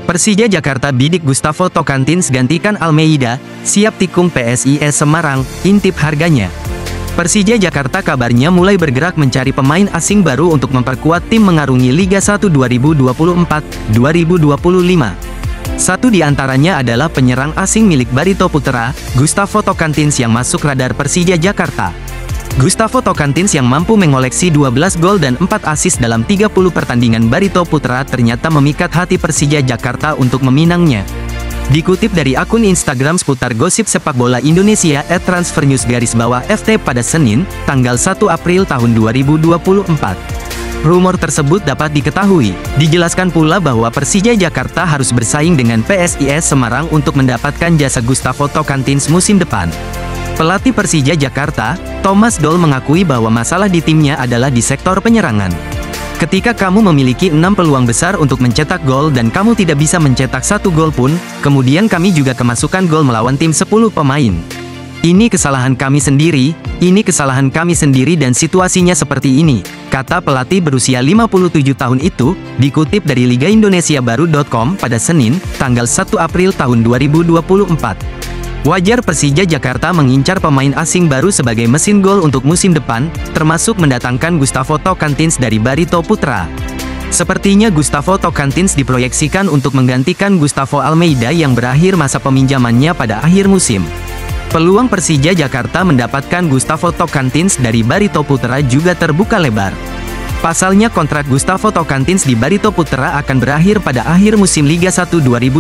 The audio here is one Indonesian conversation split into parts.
Persija Jakarta bidik Gustavo Tocantins gantikan Almeida, siap tikung PSIS Semarang, intip harganya. Persija Jakarta kabarnya mulai bergerak mencari pemain asing baru untuk memperkuat tim mengarungi Liga 1 2024-2025. Satu di antaranya adalah penyerang asing milik Barito Putra, Gustavo Tocantins yang masuk radar Persija Jakarta. Gustavo Tocantins yang mampu mengoleksi 12 gol dan 4 assist dalam 30 pertandingan Barito Putra ternyata memikat hati Persija Jakarta untuk meminangnya. Dikutip dari akun Instagram seputar gosip sepak bola Indonesia @transfernews_FT pada Senin, tanggal 1 April tahun 2024. Rumor tersebut dapat diketahui. Dijelaskan pula bahwa Persija Jakarta harus bersaing dengan PSIS Semarang untuk mendapatkan jasa Gustavo Tocantins musim depan. Pelatih Persija Jakarta, Thomas Doll mengakui bahwa masalah di timnya adalah di sektor penyerangan. Ketika kamu memiliki 6 peluang besar untuk mencetak gol dan kamu tidak bisa mencetak 1 gol pun, kemudian kami juga kemasukan gol melawan tim 10 pemain. Ini kesalahan kami sendiri dan situasinya seperti ini, kata pelatih berusia 57 tahun itu, dikutip dari ligaindonesiabaru.com pada Senin, tanggal 1 April tahun 2024. Wajar Persija Jakarta mengincar pemain asing baru sebagai mesin gol untuk musim depan, termasuk mendatangkan Gustavo Tocantins dari Barito Putra. Sepertinya Gustavo Tocantins diproyeksikan untuk menggantikan Gustavo Almeida yang berakhir masa peminjamannya pada akhir musim. Peluang Persija Jakarta mendapatkan Gustavo Tocantins dari Barito Putra juga terbuka lebar. Pasalnya kontrak Gustavo Tocantins di Barito Putra akan berakhir pada akhir musim Liga 1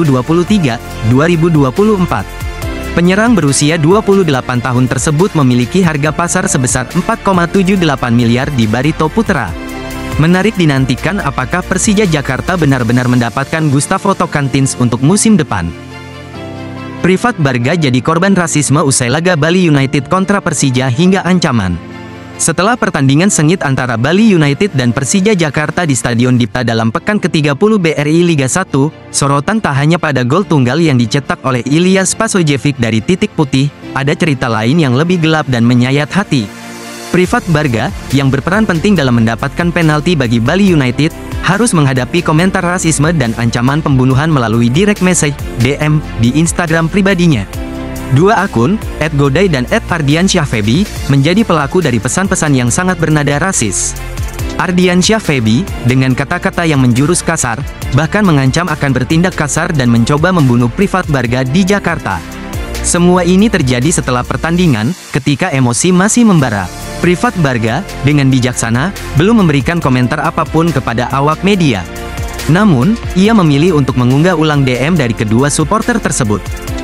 2023-2024. Penyerang berusia 28 tahun tersebut memiliki harga pasar sebesar 4,78 miliar di Barito Putra. Menarik dinantikan apakah Persija Jakarta benar-benar mendapatkan Gustavo Tocantins untuk musim depan. Privat Barga jadi korban rasisme usai laga Bali United kontra Persija hingga ancaman. Setelah pertandingan sengit antara Bali United dan Persija Jakarta di Stadion Dipta dalam pekan ke-30 BRI Liga 1, sorotan tak hanya pada gol tunggal yang dicetak oleh Ilyas Pasojevic dari titik putih, ada cerita lain yang lebih gelap dan menyayat hati. Privat Barga, yang berperan penting dalam mendapatkan penalti bagi Bali United, harus menghadapi komentar rasisme dan ancaman pembunuhan melalui direct message, DM, di Instagram pribadinya. Dua akun, @godai dan @ardiansyahfeby, menjadi pelaku dari pesan-pesan yang sangat bernada rasis. Ardiansyahfeby, dengan kata-kata yang menjurus kasar, bahkan mengancam akan bertindak kasar dan mencoba membunuh Privat Barga di Jakarta. Semua ini terjadi setelah pertandingan, ketika emosi masih membara. Privat Barga, dengan bijaksana, belum memberikan komentar apapun kepada awak media. Namun, ia memilih untuk mengunggah ulang DM dari kedua supporter tersebut.